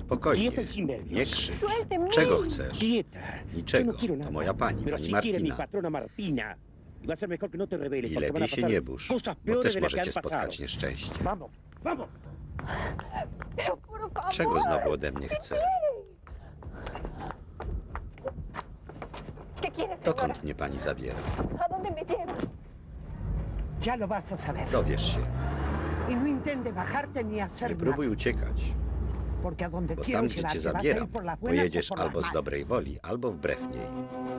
Spokojnie, nie krzycz. Czego chcesz? Niczego. To moja pani, pani Martina. I lepiej się nie burz, bo też możecie spotkać nieszczęście. Czego znowu ode mnie chce? Dokąd mnie pani zabiera? Dowiesz się. Nie próbuj uciekać, bo tam, gdzie cię zabieram, pojedziesz albo z dobrej woli, albo wbrew niej.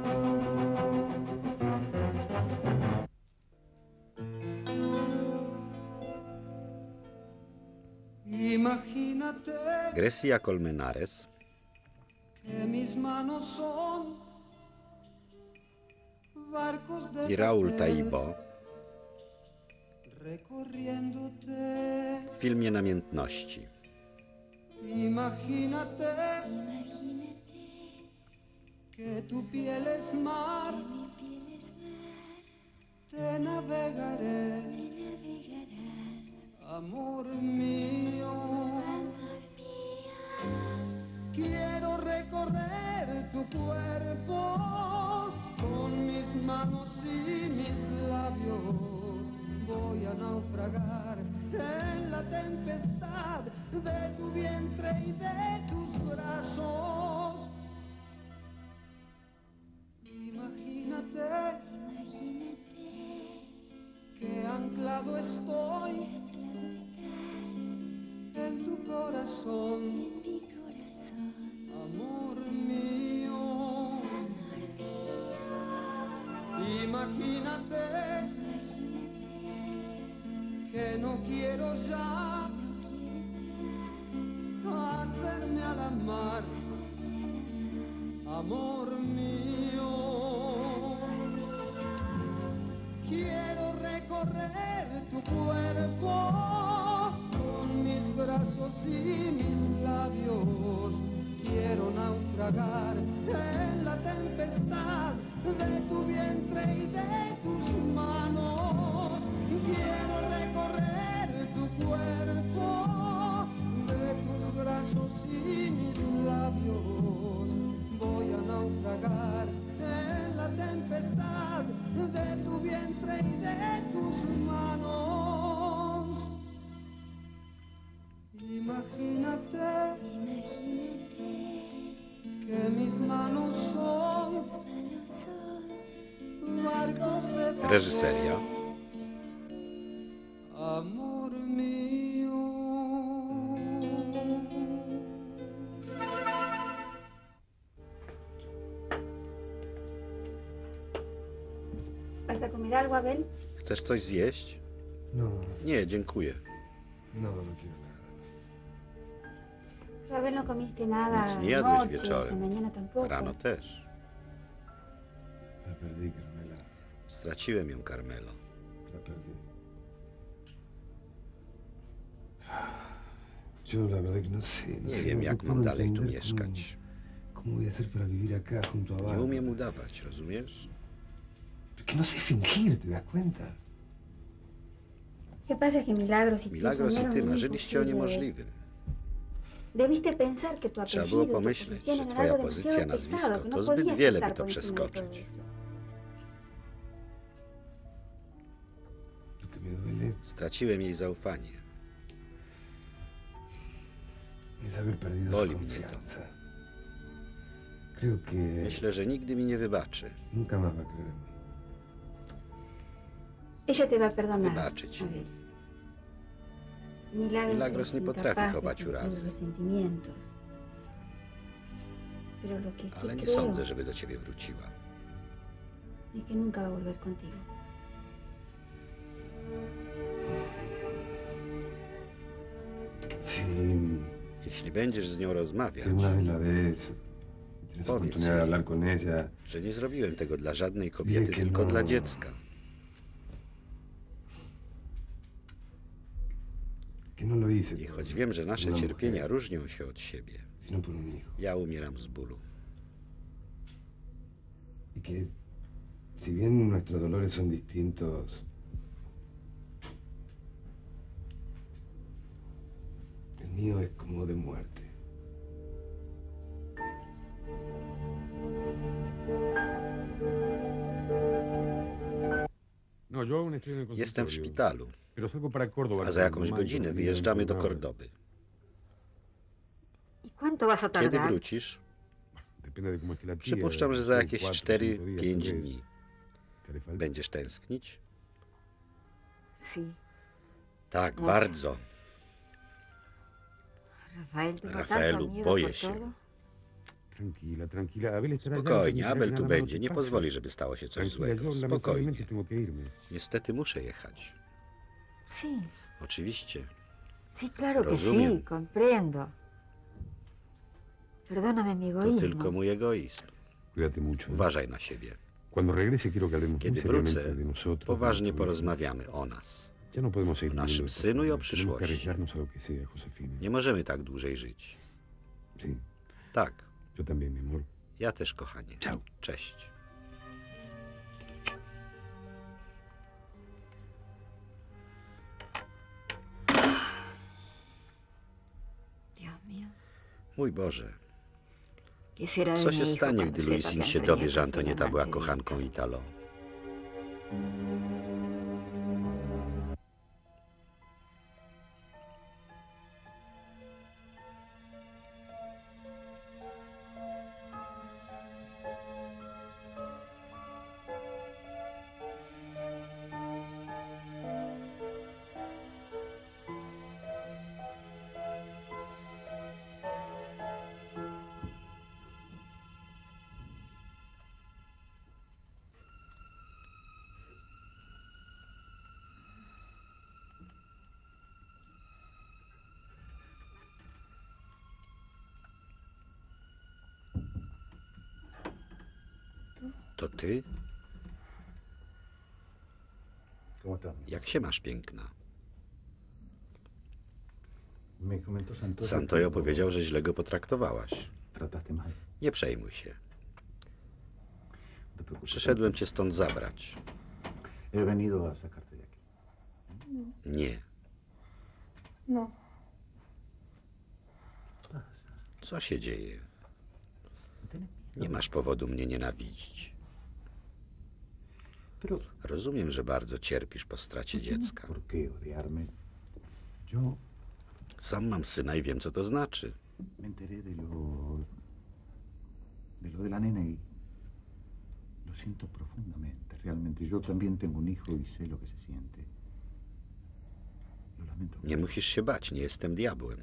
Grecia Colmenares i Raúl Taibo w filmie Namiętności. Que tu piel es mar, te navegaré, amor mío. Quiero recorrer tu cuerpo con mis manos y mis labios. Voy a naufragar en la tempestad de tu vientre y de tus brazos. Imagínate que anclado estoy en tu corazón, amor mío. Imagínate que no quiero ya hacerme a la mar, amor mío. Quiero recorrer tu cuerpo con mis brazos y mis labios. Quiero naufragar en la tempestad de tu vientre y de tus manos. Quiero recorrer tu cuerpo de tus brazos y mis labios. Voy a naufragar en la tempestad de tu vientre y de tus manos. Imagínate que mis manos son barcos de papel. Reżyseria Amor mío. ¿Vas a comer algo, Abel? Chcesz coś zjeść? No, Nie, dziękuję. no quiero nada. Pero, Abel, no comiste nada Nic nie jadłeś anoche, esta wieczorem. mañana tampoco. Rano też. La perdí, Carmela. Straciłem ją, Carmelo. La perdí. Yo la verdad que no sé. No Nie sé, wiem, no jak puedo mam dalej tu entender mieszkać. ¿Cómo voy a hacer para vivir acá junto a Nie Bárbara? umiem udawać, rozumiesz? Que no sé fingir, ¿te das cuenta? ¿Qué pasa? Es que Milagros y tú Milagros i soñaron ty lo marzyliście o imposible. niemożliwym. Debiste pensar que tu Trzeba apellido było y tu pomyśleć, posición że eran twoja algo pozycja, demasiado nazwisko pesado, que no to zbyt podías wiele, by estar to por encima de todo przeskoczyć. eso. Lo que me duele Straciłem jej zaufanie. es haber perdido Boli su mnie to. confianza. Creo que Myślę, że nigdy mi nie wybaczy. nunca más va a creer en mí. Ella te va a perdonar, Wybaczyć. Abel. Milagros nie potrafi incapaz de chować sentir urazy. resentimientos. Pero lo que sí Ale nie creo sądzę, żeby do ciebie wróciła. es que nunca va a volver contigo. Si, Jeśli będziesz z nią rozmawiać, si alguna vez la ves, tienes Powiedz oportunidad de jej, hablar con ella, że nie zrobiłem tego dla żadnej kobiety, Wie, que tylko no. dla dziecka. que no lo hice I por choć wiem, że nasze una cierpienia mujer, różnią się od siebie, sino por un hijo. ja umieram z bólu. Y que si bien nuestros dolores son distintos, el mío es como de muerte. Jestem w szpitalu, a za jakąś godzinę wyjeżdżamy do Kordoby. ¿Y cuánto vas a Kiedy tardar? wrócisz? Przypuszczam, że za jakieś 4-5 dni. Będziesz tęsknić? Sí. Tak, Mucho. bardzo. Rafael, ¿tengo Rafaelu, tanto miedo boję por się. todo? Spokojnie, Abel tu będzie. Nie pozwoli, żeby stało się coś złego. Spokojnie. Niestety muszę jechać. Sí, Oczywiście. sí, claro que Rozumiem. sí, comprendo. Perdóname mi To egoísmo. tylko mój egoizm. Uważaj na siebie. Kiedy wrócę, poważnie porozmawiamy o nas. O naszym synu i o przyszłości. Nie możemy tak dłużej żyć. Tak, ja też, kochanie. Cześć. Dios mío. Mój Boże, ¿Qué será de co mi się hijo stanie, cuando gdy sepa Luisin que się Antonieta dowie, że fue Antonieta la była amante de kochanką Italo? Italo? To ty? Jak się masz, piękna? Santoyo powiedział, że źle go potraktowałaś. Nie przejmuj się. Przyszedłem cię stąd zabrać. Nie. No, Co się dzieje? Nie masz powodu mnie nienawidzić. Rozumiem, że bardzo cierpisz po stracie dziecka. Sam mam syna i wiem, co to znaczy. De la nena y lo siento profundamente. Realmente, yo también tengo un hijo y sé lo que se siente. Lo lamento. Nie musisz się bać, nie jestem diabłem.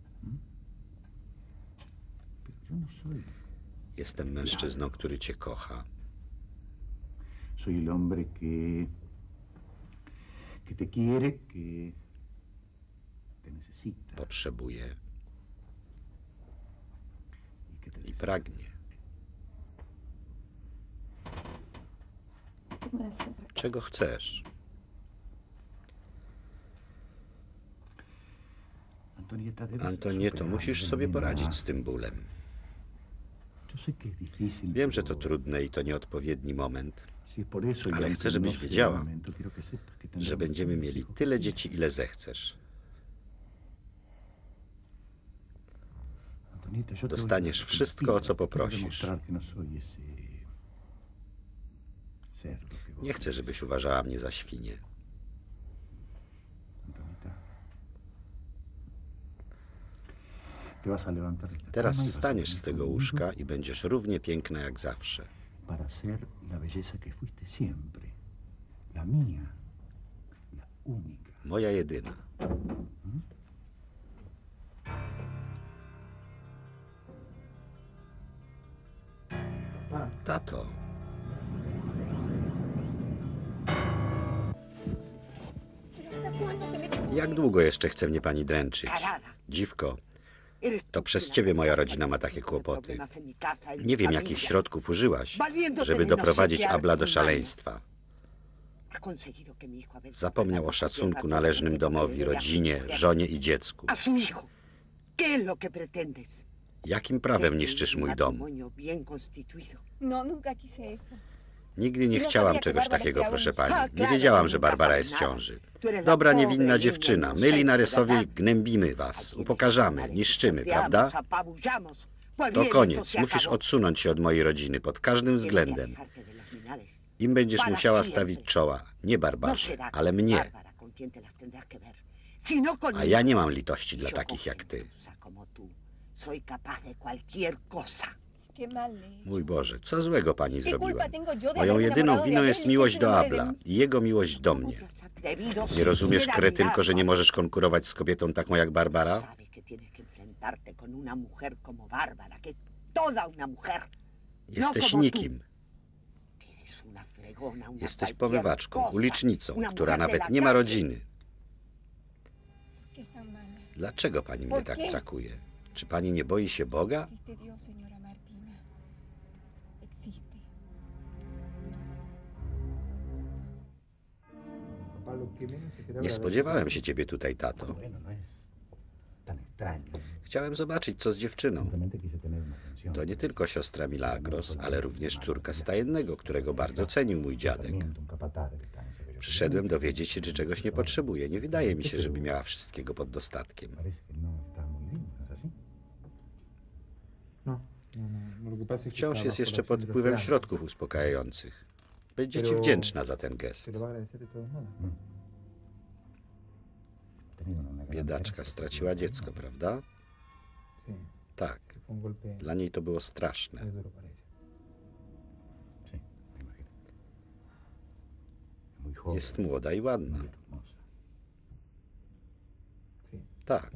Pero yo no soy. Jestem mężczyzną, który cię kocha. Soy el hombre que te quiere, que te necesita Potrzebuje y que te i desea. pragnie. ¿qué me hace? Czego chcesz? Antonieto, musisz sobie poradzić z tym bólem. Wiem, że to trudne i to nieodpowiedni moment, ale chcę, żebyś wiedziała, że będziemy mieli tyle dzieci, ile zechcesz. Dostaniesz wszystko, o co poprosisz. Nie chcę, żebyś uważała mnie za świnię. Teraz wstaniesz z tego łóżka i będziesz równie piękna jak zawsze. Para ser la belleza que fuiste siempre. La mía. La única. Moja jedyna. Tato. Jak długo jeszcze chce mnie pani dręczyć? Dziwko, to przez ciebie moja rodzina ma takie kłopoty. Nie wiem, jakich środków użyłaś, żeby doprowadzić Abla do szaleństwa. Zapomniał o szacunku należnym domowi, rodzinie, żonie i dziecku. Jakim prawem niszczysz mój dom? No, nunca quise eso. Nigdy nie chciałam czegoś takiego, proszę pani. Nie wiedziałam, że Barbara jest w ciąży. Dobra, niewinna dziewczyna. My, Linaresowie, gnębimy was, upokarzamy, niszczymy, prawda? To koniec. Musisz odsunąć się od mojej rodziny pod każdym względem. Im będziesz Para musiała siempre. stawić czoła. Nie No Barbarze, será ale con mnie. Bárbara con quien te las tendrás que ver, sino A conmigo. ja nie mam litości dla Yo takich con jak ty. gentuza como tú soy capaz de cualquier cosa. Qué mal le he hecho. Mój Boże, co złego pani ¿Qué culpa zrobiłem? tengo yo de Moją haberme jedyną enamorado de winą Abel jest y que miłość se do enamore de Abla mí? i jego miłość do ¿Cómo mnie. te has atrevido Nie rozumiesz, siquiera kretynko, że nie mirarlo? możesz konkurować z kobietą taką jak Barbara? Sabes que tienes que enfrentarte con una mujer como Bárbara, que es toda una mujer. Jesteś como tú. nikim. Eres una fregona, una Jesteś cualquier pomywaczką, cosa, ulicznicą, una która mujer de nawet la nie ma calle. rodziny. ¿Qué es tan malo? Dlaczego pani mnie ¿Por tak qué? traktuje? Czy pani nie boi się Boga? Existe Dios, señora Martina. Existe. Nie spodziewałem się ciebie tutaj, tato. Bueno, no es tan extraño. Chciałem zobaczyć, co z dziewczyną. Simplemente quise tener una atención. To nie tylko siostra Milagros, ale również córka stajennego, którego bardzo cenił mój dziadek. Un capataz de distancia que yo Przyszedłem dowiedzieć się, czy czegoś nie potrzebuje. Nie wydaje mi się, żeby miała wszystkiego pod dostatkiem. parece que no está muy bien, ¿no es así? Wciąż jest jeszcze pod wpływem środków uspokajających. Będzie ci wdzięczna za ten gest. He tenido una gran Biedaczka straciła dziecko, prawda? Tak. Dla niej to było straszne. Sí, me imagino. Muy joven. Jest młoda i ładna. muy hermosa. Tak.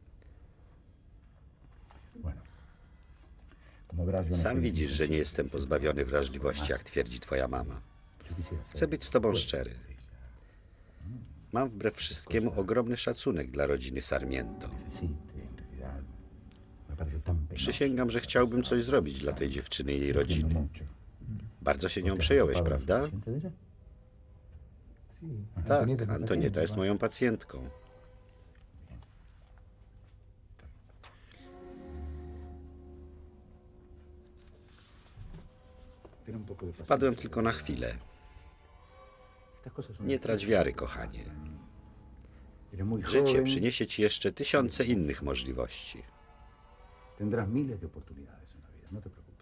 Bueno. Como verás, yo no Sam soy widzisz, że nie insensible. jestem pozbawiony wrażliwości, jak twierdzi twoja mama. Yo quisiera ser Chcę być z tobą szczery. Mam wbrew wszystkiemu ogromny szacunek dla rodziny Sarmiento. necesite, en realidad. Me parece tan penoso. Przysięgam, że chciałbym coś zrobić dla tej dziewczyny i jej Entiendo rodziny. mucho. Bardzo się nią ¿Usted przejąłeś, preocupaba lo prawda? suficiente de ella? Tak, Antonieta jest moją pacjentką. Ten un poco de Wpadłem tylko na chwilę. Estas cosas son Nie trać wiary, kochanie. Eres muy Życie joven, przyniesie ci jeszcze tysiące innych możliwości. tendrás miles de oportunidades en la vida, no te preocupes.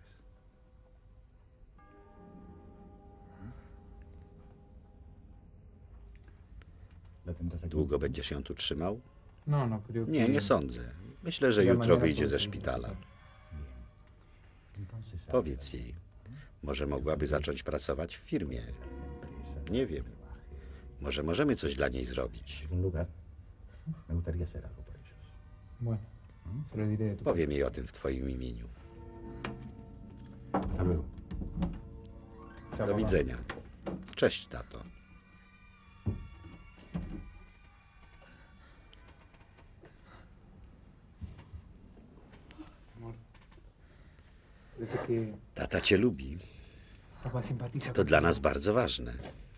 La tendrás aquí. Długo będziesz ją tu trzymał? Nie, Nie, nie sądzę. Myślę, że jutro wyjdzie ze szpitala. Entonces, Powiedz jej, może mogłaby zacząć pracować w firmie. Nie wiem. Może możemy coś dla niej zrobić. en un lugar, me gustaría hacer algo por ellos. Powiem jej o tym w twoim imieniu. Hasta luego. Do widzenia. Cześć, tato. Tata cię lubi. To dla nas bardzo ważne.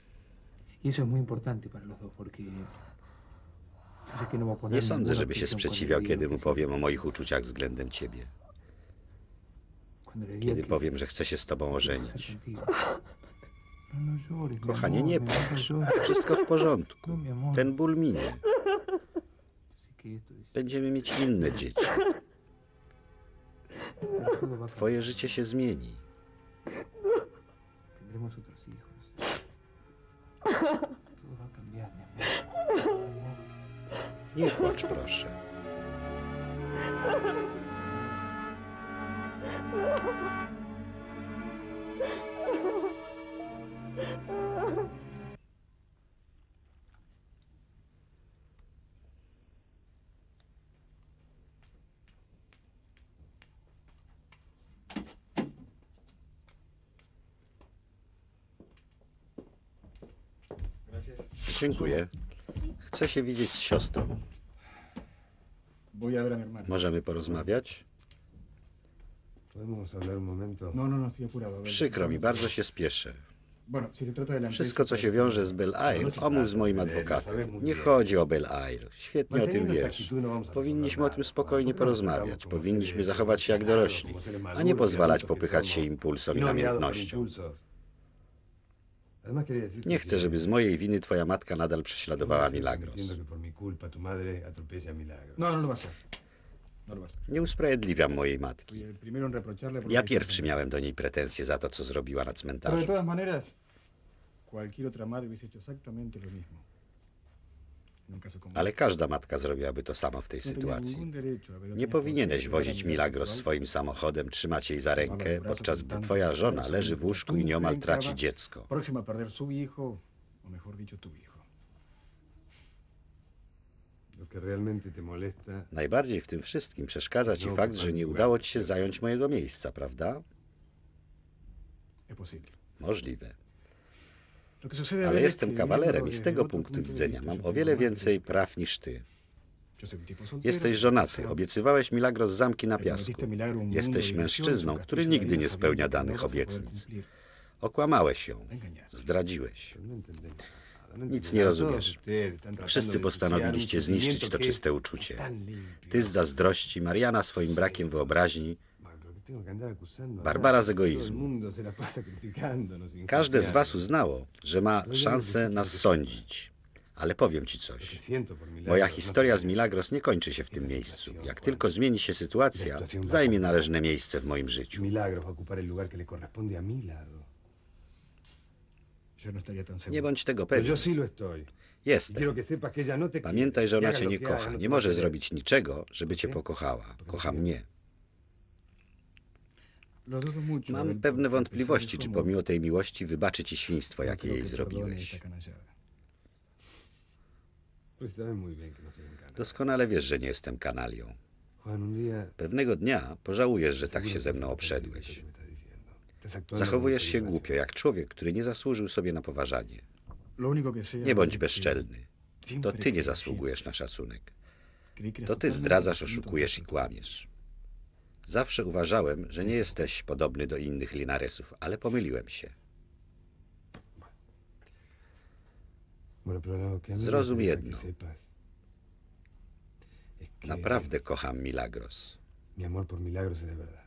Nie sądzę, żeby się sprzeciwiał, kiedy mu powiem o moich uczuciach względem ciebie. Kiedy powiem, że chcę się z tobą ożenić. Kochanie, nie płacz. Wszystko w porządku. Ten ból minie. Będziemy mieć inne dzieci. Twoje życie się zmieni. Nie płacz, proszę. Dziękuję. Chcę się widzieć z siostrą. Voy a ver a mi hermana. Możemy porozmawiać? ¿Podemos hablar un momento? No, estoy apurado. A ver. Przykro mi, bardzo się spieszę. Bueno, si se trata de la Wszystko, co się wiąże z Bel Air, omów z moim adwokatem. Nie chodzi o Bel Air. Świetnie o tym wiesz. Powinniśmy o tym spokojnie porozmawiać. Powinniśmy zachować się jak dorośli, a nie pozwalać popychać się impulsom i namiętnością. Nie chcę, żeby z mojej winy twoja matka nadal prześladowała Milagros. No lo va a hacer. No lo va a hacer. Nie usprawiedliwiam mojej matki. Y el primero en reprocharle por lo Ja que pierwszy hizo. miałem do niej pretensje za to, co zrobiła na Pero de cmentarzu. todas maneras, cualquier otra madre hubiese hecho exactamente lo mismo. En un caso como Ale este. każda matka zrobiłaby to samo w tej No tenía sytuacji. ningún derecho a ver a Nie tu powinieneś hijo wozić llegar a Milagros mi swoim samochodem, trzymać jej za rękę, podczas gdy twoja żona leży w łóżku i nieomal traci dziecko. Próxima a perder su hijo, o mejor dicho, tu hijo. Lo que realmente te molesta Najbardziej w tym wszystkim przeszkadza ci fakt, że nie udało ci się zająć mojego miejsca, prawda? Es posible. Możliwe. Lo que sucede a Ale ver es jestem que kawalerem viéndolo i z desde tego otro punktu punto de widzenia vista, mam yo o tengo wiele más więcej derechos. praw niż ty. Yo soy un tipo soltero, Jesteś żonaty, casado. obiecywałeś Milagros zamki na Le prometiste piasku. a Milagro un mundo Jesteś de mężczyzną, ilusión, su który castillo de nigdy nie arena spełnia sabiendo que no danych vas a poder obietnic. cumplir. Okłamałeś ją, La engañaste. zdradziłeś. no entendés nada, no Nic entendés nie nada. rozumiesz. Todos ustedes están tratando Wszyscy de postanowiliście pisotear un zniszczyć to sentimiento czyste que uczucie. es tan limpio. Ty z zazdrości, Mariana swoim brakiem wyobraźni, Pero que tengo que andar acusando a Barbara nadie. z egoizmu. Todo el mundo se la pasa criticándonos, Każde z was enjuiciando. uznało, że ma szansę nas sądzić. Ale powiem ci Lo que coś. siento por Milagros Moja no historia z se- Milagros nie kończy się w tym miejscu. Jak tylko zmieni się sytuacja, zajmie należne miejsce w moim życiu. Milagros va a ocupar el lugar que le corresponde a mi lado. Yo no estaría tan seguro. Nie bądź tego Pero yo pewien. sí lo estoy. Y Jestem. quiero que sepas que ella no te Pamiętaj, że quiere. ona Y cię haga nie lo que haga, kocha. no Nie te może va a querer. zrobić niczego, żeby cię pokochała. Kocha mnie. Lo dudo mucho, Mam Abel, pewne porque a wątpliwości, pesar de czy su amor, pomimo tej miłości wybaczy ci świństwo, no jakie creo jej que perdone zrobiłeś. esta canallada. Pues sabes muy bien que no soy un canalla. Doskonale wiesz, że nie jestem kanalią. Juan, un día... Pewnego dnia pożałujesz, że tak się ze mną obszedłeś. Zachowujesz się głupio, jak człowiek, który nie zasłużył sobie na poważanie. Lo único que sé, Nie Abel, bądź es que bezczelny. siempre To ty nie creí- zasługujesz na szacunek. creí que eras To ty totalmente zdradzasz, distinto oszukujesz i de nosotros. kłamiesz. Zawsze uważałem, że nie jesteś podobny do innych Linaresów, ale pomyliłem się. Bueno, pero lo que a mí me Zrozum interesa jedno. que sepas es que Naprawdę kocham Milagros. mi amor por Milagros es de verdad.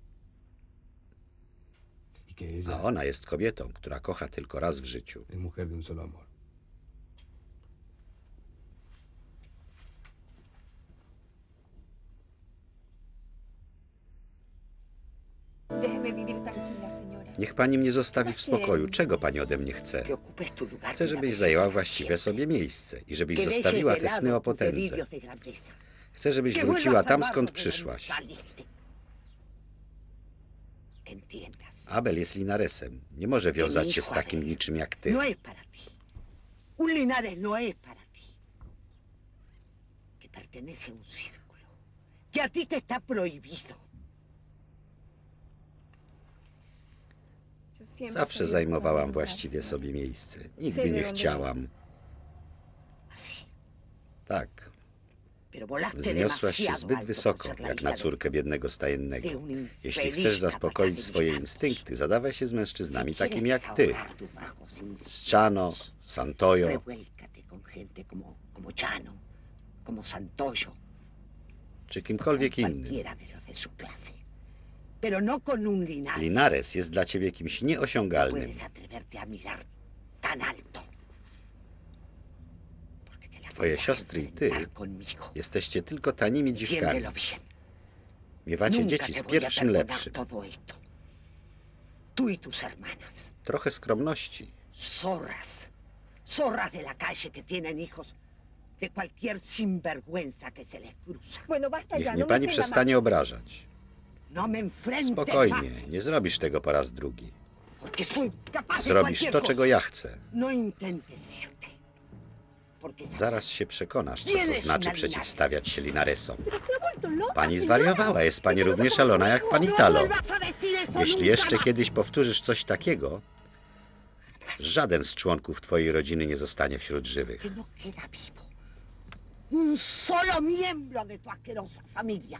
Y que ella A ona jest kobietą, która kocha tylko raz w życiu. es mujer de un solo amor. Déjeme vivir tranquila, señora. Niech pani mnie zostawi w spokoju. Czego pani ode mnie chce? Que ocupes tu lugar. Chcę, de una żebyś vez zajęła para właściwe siempre. sobie miejsce i żebyś Que dejes zostawiła de te lado sny o tus potędze. delirios de grandeza. Chcę, żebyś Que wróciła vuelvas tam, al skąd barro de przyszłaś. donde saliste. Entiendas. Abel jest Linaresem. Nie może wiązać się z takim niczym jak ty. No es para ti. Un Linares no es para ti. Que pertenece a un círculo. Que a ti te está prohibido. Yo siempre Zawsze sabía zajmowałam cómo właściwie ayudar, sobie miejsce. Sé Nigdy de nie dónde chciałam. Así. Tak, Pero volaste wzniosłaś się demasiado zbyt alto wysoko, por ser la jak hija na de- córkę biednego stajennego. de un Jeśli infeliz chcesz capaz zaspokoić de swoje dominarnos. instynkty, zadawaj się z mężczyznami Si takimi quieres jak ty. ahogar tus bajos instintos, Z Chano, Santoyo. revuélcate con gente como Chano, como Santoyo, Czy kimkolwiek innym. cualquiera de los de su clase. Pero no con un Linares. Linares jest dla ciebie kimś nieosiągalnym. Puedes atreverte a mirar tan alto. Porque te la Twoje podrás siostry i ty enfrentar conmigo. jesteście tylko tanimi dziwkami. Entiéndelo bien. Miewacie Nunca dzieci te z voy a pierwszym perdonar lepszym. todo esto. Tú y tus hermanas. Trochę skromności. Zorras. Zorras de la calle que tienen hijos de cualquier sinvergüenza que se les cruza. Bueno, basta Niech ya, mnie no me pani tenga przestanie obrażać. No me enfrentes Spokojnie, más, nie zrobisz tego po raz drugi. porque soy capaz de Zrobisz cualquier to, cosa. czego ja chcę. No intentes irte. Porque Zaraz się przekonasz, co to Tienes znaczy una przeciwstawiać się Linaresom. más. Se ha vuelto loca, Pani señora. zwariowała, jest pani Esto no równie se szalona puede jak conmigo. pani no Talo. vuelvas a decir eso Jeśli nunca jeszcze más. kiedyś powtórzysz coś takiego, żaden z członków twojej rodziny nie zostanie wśród żywych. Que no queda vivo un solo miembro de tu asquerosa familia.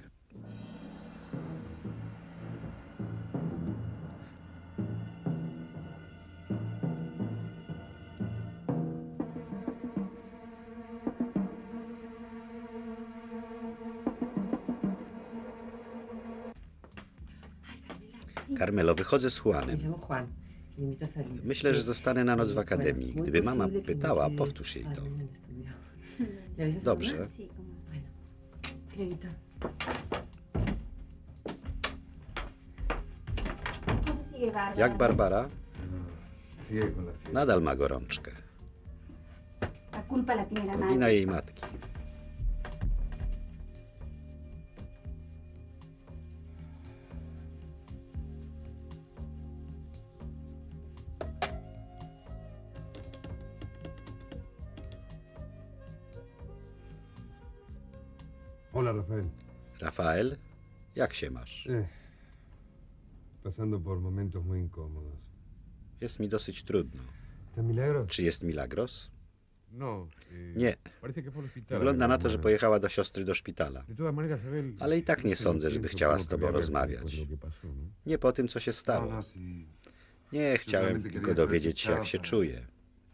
Carmelo, wychodzę z Juanem. llamo Juan. Me invito a salir. Myślę, że zostanę na noc w akademii. Muy Gdyby mama posible que me pytała, quede powtórz jej to. al menos estudiar. ¿Le avisas a Dobrze. mamá? Sí, cómo no. Bueno. Hasta luego. ¿Cómo sigue Bárbara? Jak Barbara? Sí, sigue con la fiebre. Nadal ma gorączkę. La culpa la tiene la To madre. wina jej matki. Hola, Rafael. Rafael, jak się masz? Pasando por momentos muy incómodos. Jest mi dosyć trudno. ¿Está Milagros? Czy jest Milagros? No. Nie. Parece que fue al hospital. Wygląda na to, że pojechała do siostry do szpitala. De todas maneras, Abel, Ale i tak nie sądzę, żeby chciała z tobą rozmawiać. Nie po tym, co się stało. Nie, chciałem tylko dowiedzieć się, jak się czuje.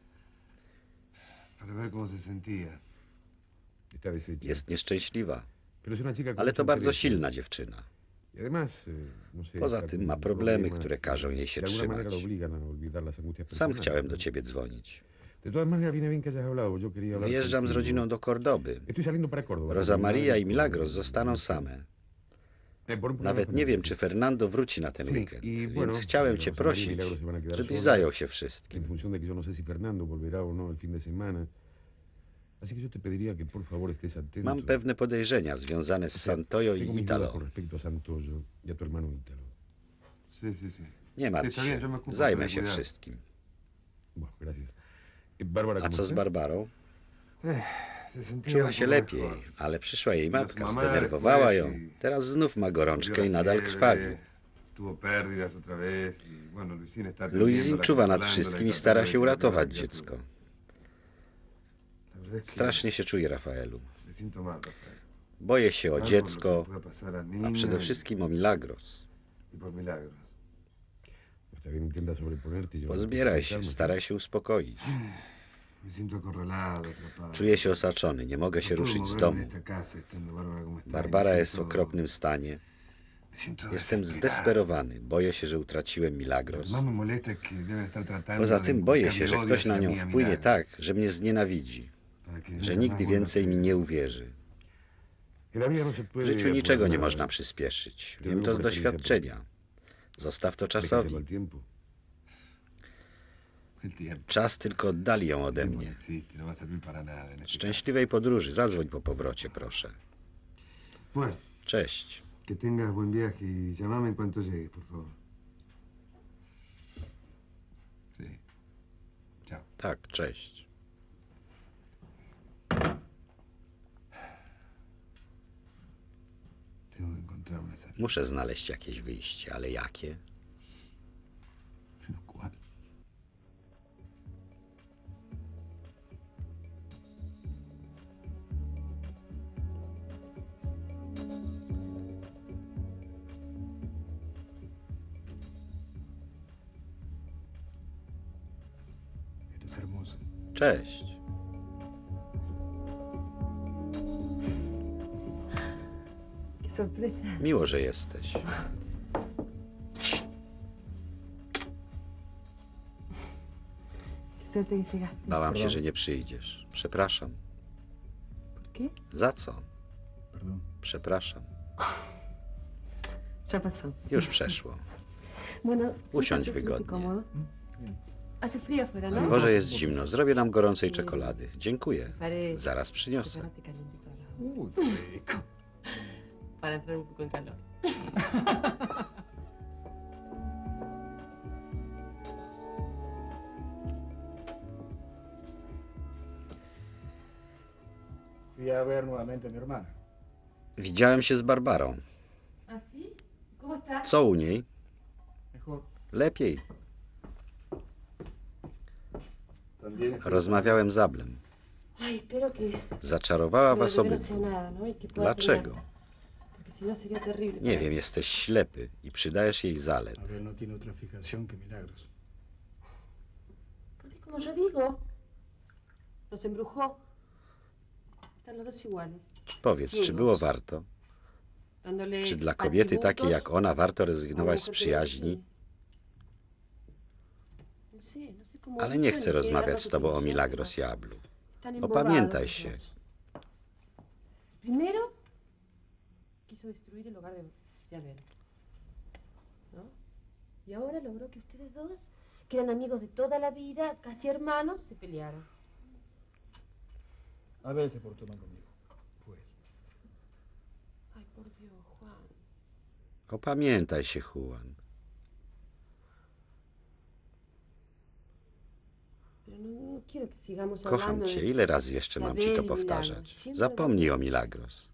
Para ver cómo se sentía. Jest nieszczęśliwa, Pero es una chica con ale to mucho bardzo interés. silna dziewczyna. Y además, no sé, Poza está tym ma con problemy, problemas które każą jej się de alguna manera trzymać. lo obligan a olvidar las angustias Sam personales. chciałem do ciebie dzwonić. De todas maneras, viene bien que hayas hablado. Yo quería hablar Wyjeżdżam z contigo. rodziną do Kordoby. Estoy saliendo para Córdoba. Rosa Maria i Milagros zostaną same. Nawet nie wiem, czy Fernando wróci na ten weekend, więc chciałem cię prosić, żebyś zajął się wszystkim. En función de que yo no sé si Fernando volverá o no el fin de semana. Así que yo te pediría que por favor estés atento. Mam pewne podejrzenia związane z Santoyo Tengo i mis dudas Italo. con respecto a Santoyo y a tu hermano Italo. Sí, sí, sí. Nie martw Está bien, się, yo me ocupo zajmę de się cuidar. wszystkim. Bueno, gracias. Bárbara, A ¿cómo co z está? Barbarą? Se sentía Czuła un się poco lepiej, mejor. ale przyszła jej matka, Mamá zdenerwowała después ją. y- Teraz znów ma gorączkę i Perdió la nadal fiebre, krwawi. Tuvo pérdidas otra vez y bueno, Luisín está Luizin atendiéndola, czuwa nad controlándola wszystkim y i stara tratando się de uratować cuidar la dziecko. criatura. La verdad es que Strasznie się czuje, Rafaelu. me siento mal, Rafael. Boję się o Algo dziecko, lo que pueda pasar a a Nina przede y- wszystkim o Milagros. y por milagros. Está bien, intenta sobreponerte y llevar las Pozbieraj cosas się, con calma. staraj się uspokoić. Me siento acorralado, atrapado. Czuję się osaczony, nie mogę się No puedo ruszyć z moverme domu. en esta casa, estando Bárbara como está. Barbara Me jest w siento- okropnym stanie. me siento Jestem desesperado. zdesperowany. Boję się, że utraciłem Lo Milagros. que más me molesta es que deben estar tratando Poza de tym boję się, że inculcarme ktoś odio na hacia nią mí a wpłynie Milagros, tak, że mnie znienawidzi, para que że nunca nigdy más więcej mi vuelva a nie ser. uwierzy. Que la vida no se W puede życiu niczego nie apurar. można przyspieszyć. Wiem to z doświadczenia. Zostaw to Déjaselo czasowi. al tiempo. El tiempo. Czas tylko oddali ją ode El tiempo no mnie. existe, no va a servir para nada en este caso. Szczęśliwej podróży. Zadzwoń po powrocie, proszę. Bueno, Cześć. que tengas buen viaje y llamame en cuanto llegues, por favor. Sí. Chao. Tak, cześć. Tengo que encontrar una salida. Muszę znaleźć jakieś wyjście, ale jakie? Pero ¿cuál? Eres hermoso. Cześć. Qué sorpresa. Miło, że jesteś. Qué suerte que llegaste. Bałam się, że nie przyjdziesz. Przepraszam. ¿Por qué? Za co? Perdón. Przepraszam. Ya pasó. Już przeszło. Bueno, Usiądź siéntate, wygodnie. cómodo. Hace frío afuera, Na ¿no? dworze jest zimno. Zrobię nam gorącej czekolady. Dziękuję. Haré Zaraz przyniosę. chocolate caliente para la Uy, qué rico. para entrar un poco en calor. Fui a ver nuevamente a mi hermana. Widziałem się z Barbarą. ¿Ah, sí? ¿Cómo está? Co u niej? Mejor. Lepiej. También. Rozmawiałem z Ablem. Ay, espero que Zaczarowała bueno, was que no sea obydwu. nada, ¿no? Y que pueda Dlaczego? pelear, porque si no sería terrible. Nie wiem, jesteś ślepy i przydajesz jej zalet. Abel no tiene otra fijación que Milagros. Porque como yo digo, nos embrujó. Están los dos iguales. Powiedz, czy było warto? Dándole Czy dla kobiety takiej atributos jak ona warto a una rezygnować z mujer przyjaźni? que no sé, no sé cómo Ale nie dicen chcę que rozmawiać las z tobą o ilusiones Milagros i Ablu. están embobados Opamiętaj los się. dos. Primero, quiso destruir el hogar de Abel. ¿No? Y ahora logró que ustedes dos que eran amigos de toda la vida, casi hermanos, se pelearon. Abel se portó mal conmigo. Fue él. Ay, por Dios, Juan. Opamiętaj się, Juan. Pero no quiero que sigamos Kocham hablando cię. de... Ile razy jeszcze mam ci to Abel y powtarzać? Milagros. Siempre Zapomnij o Milagros.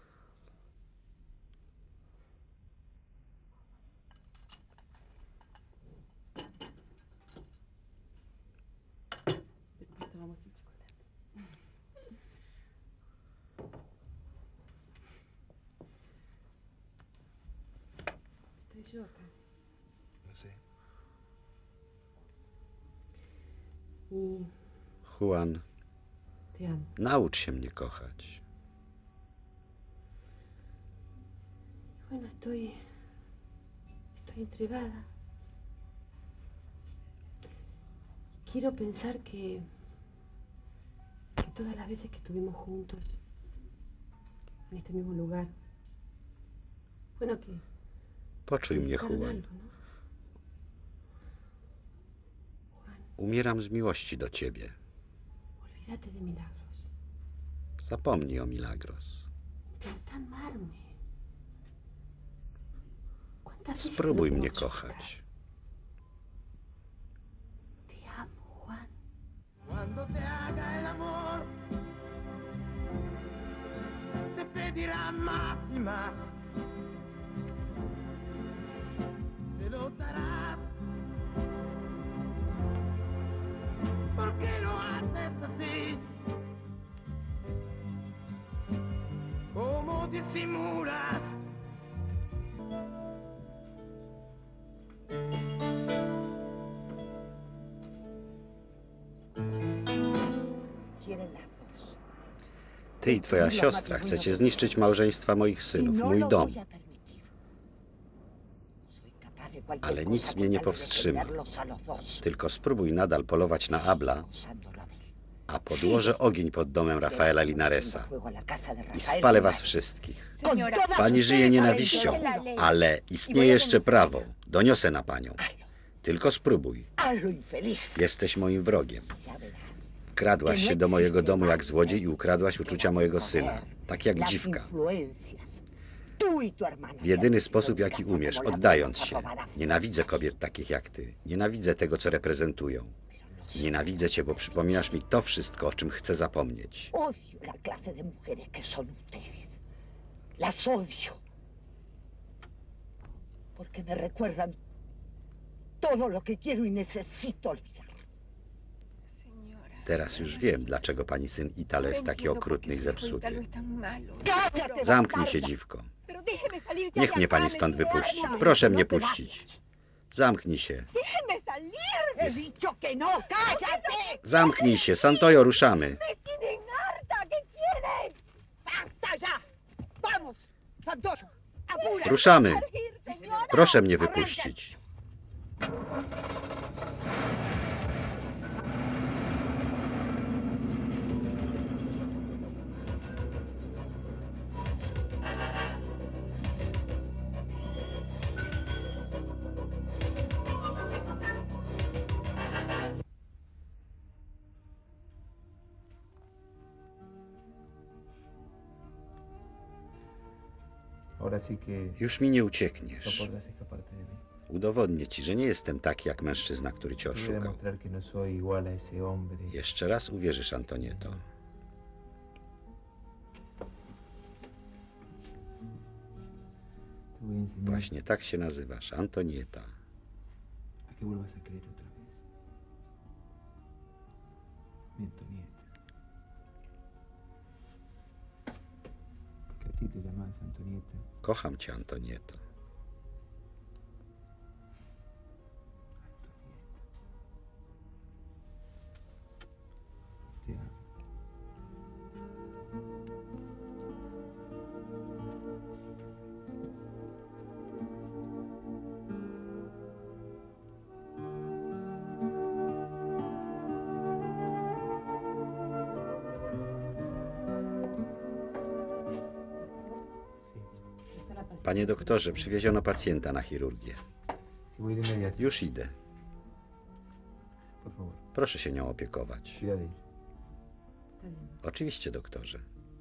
Después tomamos el chocolate. Estoy yo acá. No sé. Y Juan, te amo. naucz się mnie kochać. Bueno, estoy entregada. Quiero pensar que todas las veces que estuvimos juntos, en este mismo lugar, bueno, que Poczuj mnie, buscaron Juan. algo, ¿no? Juan, Umieram z miłości do ciebie. olvídate de Milagros. Zapomnij o Milagros. Intenta amarme. ¿Cuántas veces Spróbuj te lo mnie puedo kochać. Te amo, Juan. Cuando te haga el amor, te pedirá más y más. Se lo darás. ¿Por qué lo haces así? ¿Cómo disimulas? Quieren las dos. Ty i twoja siostra chcecie zniszczyć małżeństwa moich Y synów, no mój lo dom. voy a permitir. Soy capaz de cualquier Ale cosa nic con mnie nie tal de powstrzyma. defenderlos a los dos. Tylko spróbuj nadal polować na Abla, Acosándolo a Abel. a podłożę ogień pod domem Rafaela Linaresa Fuego a la casa de i Rafael spalę was Linares. wszystkich. Con todas Pani żyje ustedes nienawiścią, adentro. ale istnieje jeszcze prawo. Doniosę na panią. Tylko spróbuj. Hazlo infeliz. Jesteś moim wrogiem. Ya verás. Wkradłaś się do mojego domu jak złodziej i ukradłaś uczucia mojego syna. Tak jak Las dziwka. influencias. Tú y tu hermana W jedyny se han sposób, metido jaki en mi casa umiesz, como la oddając bruja się. robada. Nienawidzę kobiet takich jak ty. Nienawidzę tego, co reprezentują. Nienawidzę cię, bo przypominasz mi to wszystko, o czym chcę zapomnieć. Odio la clase de mujeres que son ustedes. Las odio. Porque me recuerdan todo lo que quiero y necesito olvidar. Teraz już wiem, dlaczego pani syn Italo jest taki okrutny i zepsuty. ¡Cállate, Zamknij się, bastarda! dziwko. Pero déjeme salir ya Niech de mnie acá, pani me stąd wypuści. duermo. Proszę mnie puścić. Zamknij się. Déjeme salir. He dicho que no, cállate. Zamknij się. Santoyo, ruszamy. Me tienen harta. ¿Qué quieren? ¡Basta ya! ¡Vamos! ¡Santoyo! ¡Apura! Ruszamy. Salir, señora. Proszę mnie wypuścić. Ahora sí que Już mi nie no uciekniesz. podrás escaparte de mí. Udowodnię ci, że nie jestem taki jak mężczyzna, który cię Voy a oszukał. demostrar que no soy igual a ese hombre. Jeszcze raz uwierzysz, Antonieto. Te voy a enseñar Właśnie tak się nazywasz, Antonieta. a que vuelvas a creer otra vez. Mi Antonieta. Que así te llamas Antonieta. Kocham cię, Antonieto. Te amo. Panie doktorze, przywieziono pacjenta na chirurgię. Si voy de inmediato. Już idę. Proszę się nią opiekować. Cuida de ella. Está bien. Oczywiście, doktorze.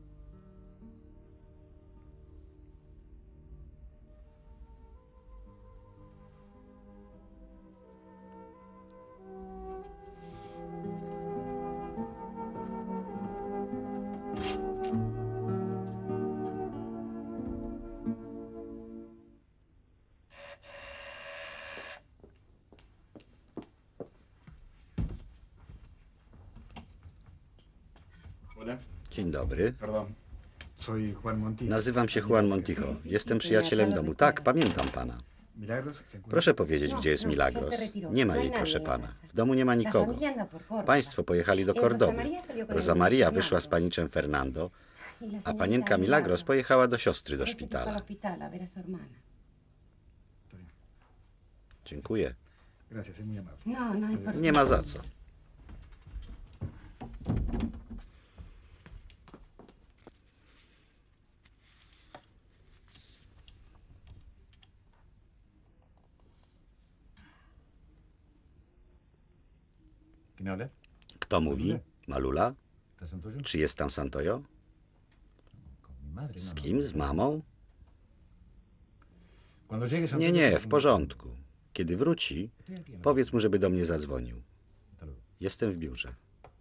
Hola. Dzień dobry. Perdón. Soy Juan Montijo. Nazywam się Juan Montijo. Jestem przyjacielem domu. Tak, pamiętam pana. Milagros se encuentra. Proszę powiedzieć, gdzie jest Milagros. Nie ma jej, proszę pana. W domu nie ma nikogo. Państwo pojechali do Kordoby. Rosa Maria wyszła z paniczem Fernando, a panienka Milagros pojechała do siostry do szpitala. Dziękuję. Gracias, es muy amable. No, no hay por Nie ma za co. ¿Quién habla? Kto mówi? Malula? ¿Está Santoyo? Czy jest tam Santoyo? Con mi madre. Z no, kim? Z mamą? Cuando llegue Santoyo... Nie, nie, w porządku. Kiedy wróci, Estoy aquí, ¿no? powiedz mu, żeby do mnie zadzwonił. Hasta luego. Jestem w biurze.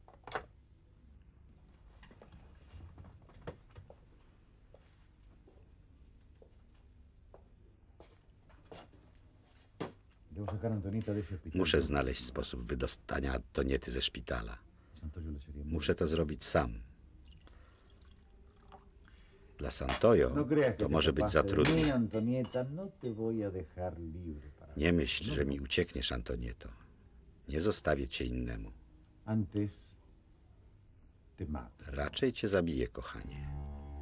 Debo sacar a Antonieta de ese hospital. Muszę znaleźć sposób wydostania Antoniety ze szpitala. Santoyo le sería muy... Muszę to zrobić sam. Dla Santoyo No creas que to te może być escapaste za de trudne. mí, Antonieta, no te voy a dejar libre para... Nie myśl, że mi uciekniesz, Antonieto. Nie zostawię cię innemu. Antes te mato. Raczej cię zabiję, kochanie.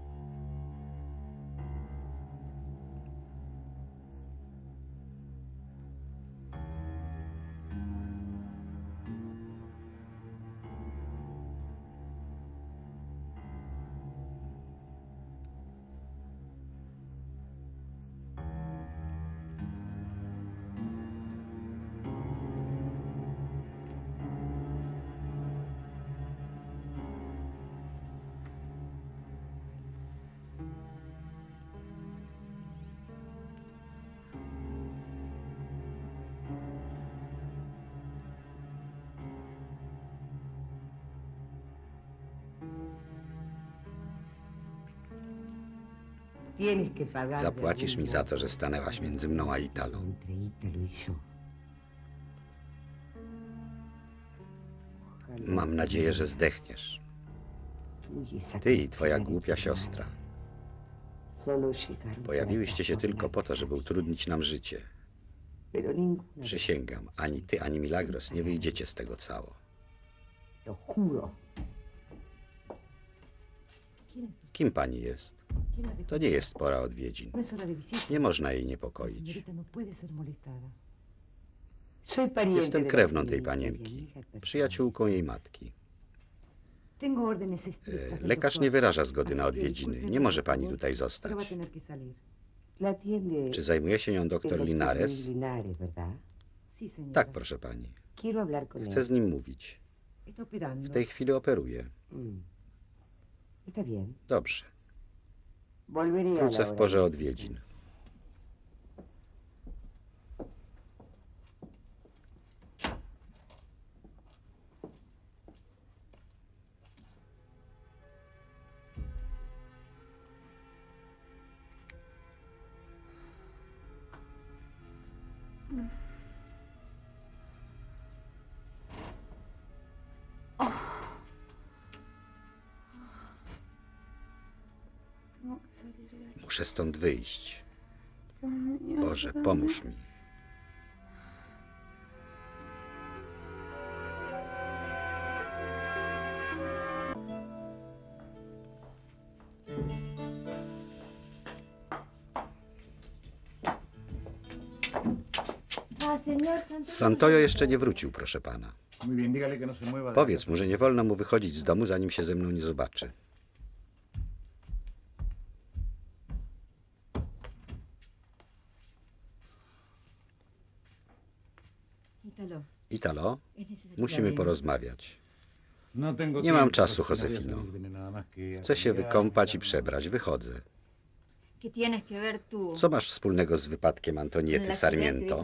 Zapłacisz mi za to, że stanęłaś między mną a Italą. Mam nadzieję, że zdechniesz. Ty i twoja głupia siostra. Pojawiłyście się tylko po to, żeby utrudnić nam życie. Przysięgam, ani ty, ani Milagros nie wyjdziecie z tego cało. Kim pani jest? To nie jest pora odwiedzin. Nie można jej niepokoić. Jestem krewną tej panienki, przyjaciółką jej matki. Lekarz nie wyraża zgody na odwiedziny. Nie może pani tutaj zostać. Czy zajmuje się nią doktor Linares? Tak, proszę pani. Chcę z nim mówić. W tej chwili operuje. Dobrze. Wrócę w porze odwiedzin. Muszę stąd wyjść. Boże, pomóż mi. Santoyo jeszcze nie wrócił, proszę pana. Muy bien, dígale que no se mueva de Powiedz mu, że nie wolno mu wychodzić z domu, zanim się ze mną nie zobaczy. Ítalo, Italo, musimy porozmawiać. Nie mam czasu, Josefino. Chcę się wykąpać i przebrać. Wychodzę. Co masz wspólnego z wypadkiem Antoniety Sarmiento?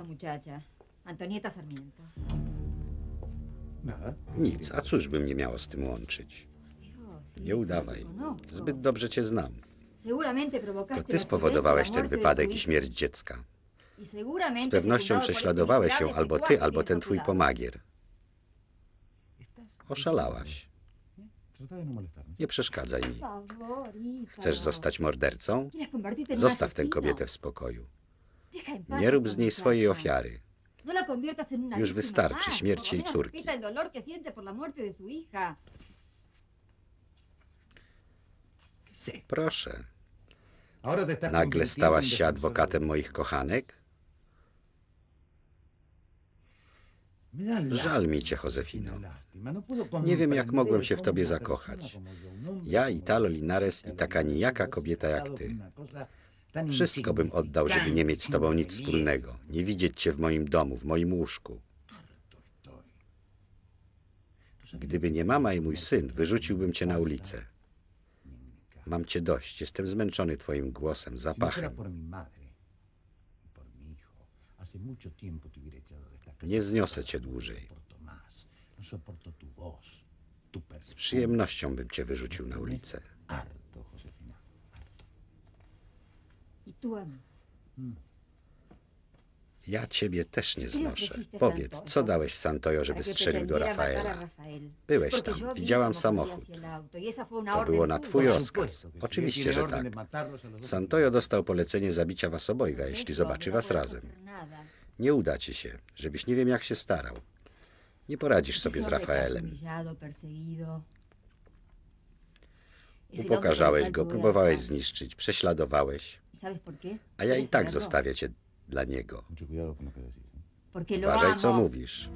Nic. A cóż bym nie miało z tym łączyć? Nie udawaj. Zbyt dobrze cię znam. To ty spowodowałeś ten wypadek i śmierć dziecka. Z pewnością prześladowałeś ją albo ty, albo ten twój pomagier. Oszalałaś. Nie przeszkadzaj mi. Chcesz zostać mordercą? Zostaw tę kobietę w spokoju. Nie rób z niej swojej ofiary. Już wystarczy śmierci jej córki. Proszę. Nagle stałaś się adwokatem moich kochanek? Żal mi cię, Josefino. Nie wiem, jak mogłem się w tobie zakochać. Ja, Italo Linares i taka nijaka kobieta jak ty. Wszystko bym oddał, żeby nie mieć z tobą nic wspólnego. Nie widzieć cię w moim domu, w moim łóżku. Gdyby nie mama i mój syn, wyrzuciłbym cię na ulicę. Mam cię dość. Jestem zmęczony twoim głosem, zapachem. Nie zniosę cię dłużej. Z przyjemnością bym cię wyrzucił na ulicę. Ja ciebie też nie znoszę. Powiedz, co dałeś Santoyo, żeby strzelił do Rafaela? Byłeś tam, widziałam samochód. To było na twój rozkaz. Oczywiście, że tak. Santoyo dostał polecenie zabicia was obojga, jeśli zobaczy was razem. Nie uda ci się, żebyś nie wiem jak się starał. Nie poradzisz sobie z Rafaelem. Upokarzałeś go, próbowałeś zniszczyć, prześladowałeś. A ja i tak zostawię cię dla niego. Uważaj, co mówisz.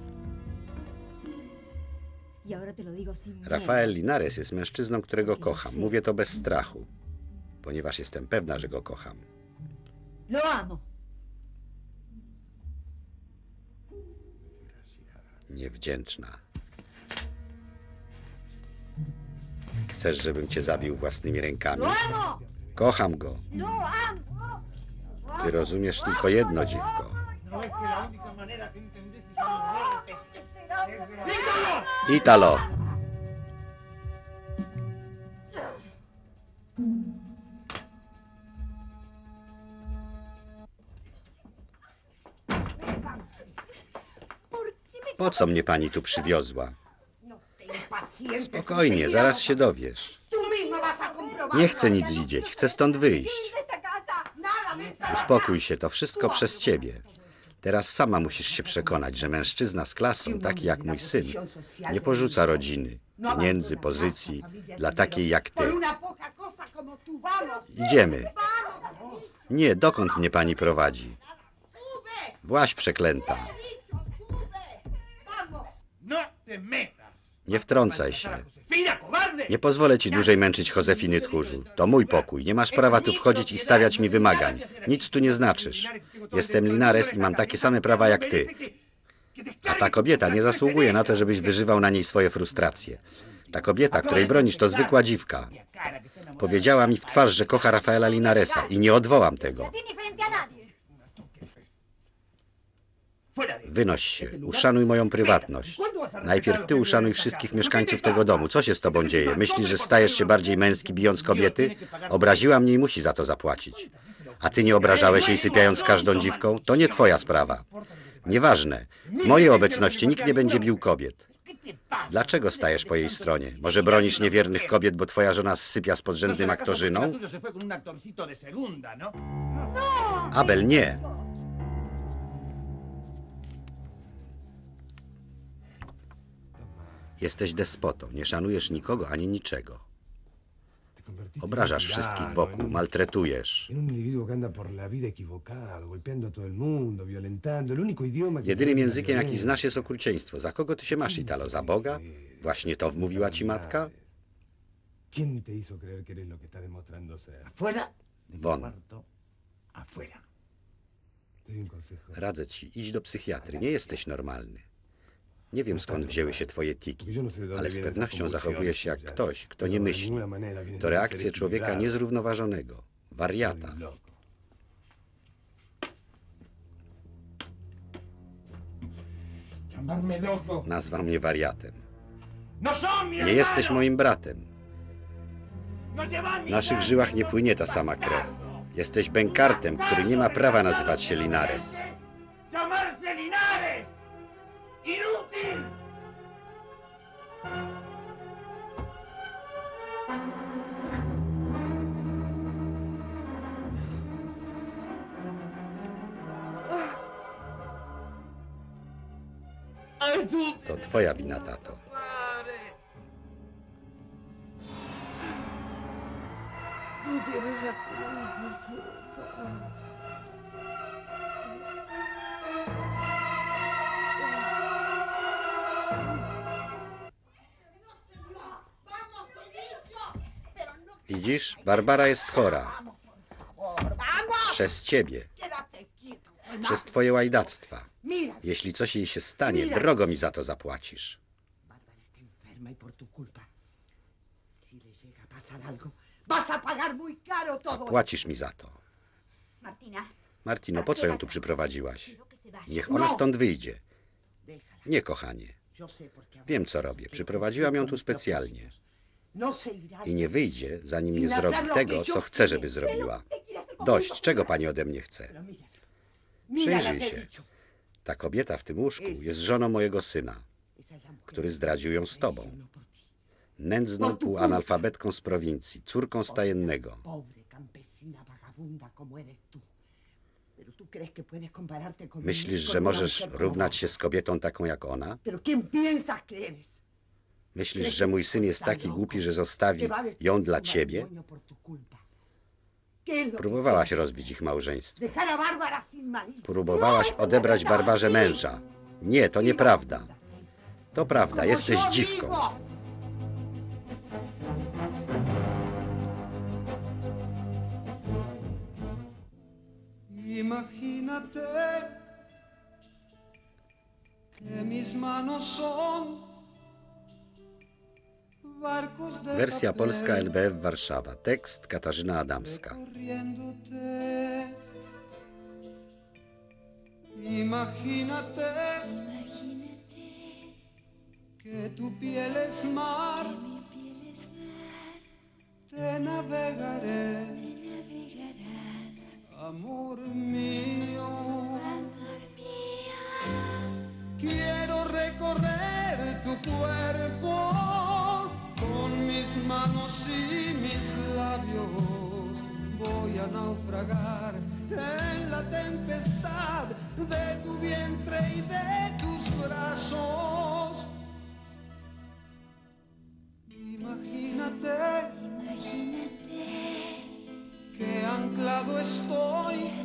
Rafael Linares jest mężczyzną, którego kocham. Mówię to bez strachu, ponieważ jestem pewna, że go kocham. Niewdzięczna. Chcesz, żebym cię zabił własnymi rękami? Kocham go. Ty rozumiesz tylko jedno, dziwko. Italo! Po co mnie pani tu przywiozła? Spokojnie, zaraz się dowiesz. Nie chcę nic widzieć, chcę stąd wyjść. Uspokój się, to wszystko przez ciebie. Teraz sama musisz się przekonać, że mężczyzna z klasą, taki jak mój syn, nie porzuca rodziny, pieniędzy, pozycji dla takiej jak ty. Idziemy. Nie, dokąd mnie pani prowadzi? Właź przeklęta. Nie wtrącaj się. Nie pozwolę ci dłużej męczyć Josefiny, tchórzu. To mój pokój. Nie masz prawa tu wchodzić i stawiać mi wymagań. Nic tu nie znaczysz. Jestem Linares i mam takie same prawa jak ty. A ta kobieta nie zasługuje na to, żebyś wyżywał na niej swoje frustracje. Ta kobieta, której bronisz, to zwykła dziwka. Powiedziała mi w twarz, że kocha Rafaela Linaresa i nie odwołam tego. Wynoś się, uszanuj moją prywatność. Najpierw ty uszanuj wszystkich mieszkańców tego domu. Co się z tobą dzieje? Myślisz, że stajesz się bardziej męski, bijąc kobiety? Obraziła mnie i musi za to zapłacić. A ty nie obrażałeś jej, sypiając każdą dziwką? To nie twoja sprawa. Nieważne. W mojej obecności nikt nie będzie bił kobiet. Dlaczego stajesz po jej stronie? Może bronisz niewiernych kobiet, bo twoja żona sypia z podrzędnym aktorzyną? Abel, nie. Jesteś despotą, nie szanujesz nikogo ani niczego. Obrażasz wszystkich wokół, maltretujesz. Jedynym językiem, jaki znasz, jest okrucieństwo. Za kogo ty się masz, Italo? Za Boga? Właśnie to wmówiła ci matka? Won. Radzę ci, idź do psychiatry. Nie jesteś normalny. Nie wiem, skąd wzięły się twoje tiki, ale z pewnością zachowujesz się jak ktoś, kto nie myśli. To reakcje człowieka niezrównoważonego, wariata. Nazwał mnie wariatem. Nie jesteś moim bratem. W naszych żyłach nie płynie ta sama krew. Jesteś bękartem, który nie ma prawa nazywać się Linares. To twoja wina, tato. Widzisz, Barbara jest chora. Przez ciebie. Przez twoje łajdactwa. Jeśli coś jej się stanie, drogo mi za to zapłacisz. Zapłacisz mi za to. Martino, po co ją tu przyprowadziłaś? Niech ona stąd wyjdzie. Nie, kochanie. Wiem, co robię. Przyprowadziłam ją tu specjalnie. I nie wyjdzie, zanim nie zrobi tego, co chcę, żeby zrobiła. Dość, czego pani ode mnie chce? Przyjrzyj się. Ta kobieta w tym łóżku jest żoną mojego syna, który zdradził ją z tobą. Nędzną półanalfabetką z prowincji, córką stajennego. Myślisz, że możesz równać się z kobietą taką jak ona? Myślisz, że mój syn jest taki głupi, że zostawi ją dla ciebie? Próbowałaś rozbić ich małżeństwo. Próbowałaś odebrać Barbarze męża. Nie, to nieprawda. To prawda, jesteś dziwką. Imagínate que mis manos son barcos de Wersja papel polska NBF Warszawa. Tekst Katarzyna Adamska. recorriéndote. Imagínate que tu piel es mar, te navegaré, amor mío. Quiero recorrer tu cuerpo con mis manos y mis labios. Voy a naufragar en la tempestad de tu vientre y de tus brazos. Imagínate que anclado estoy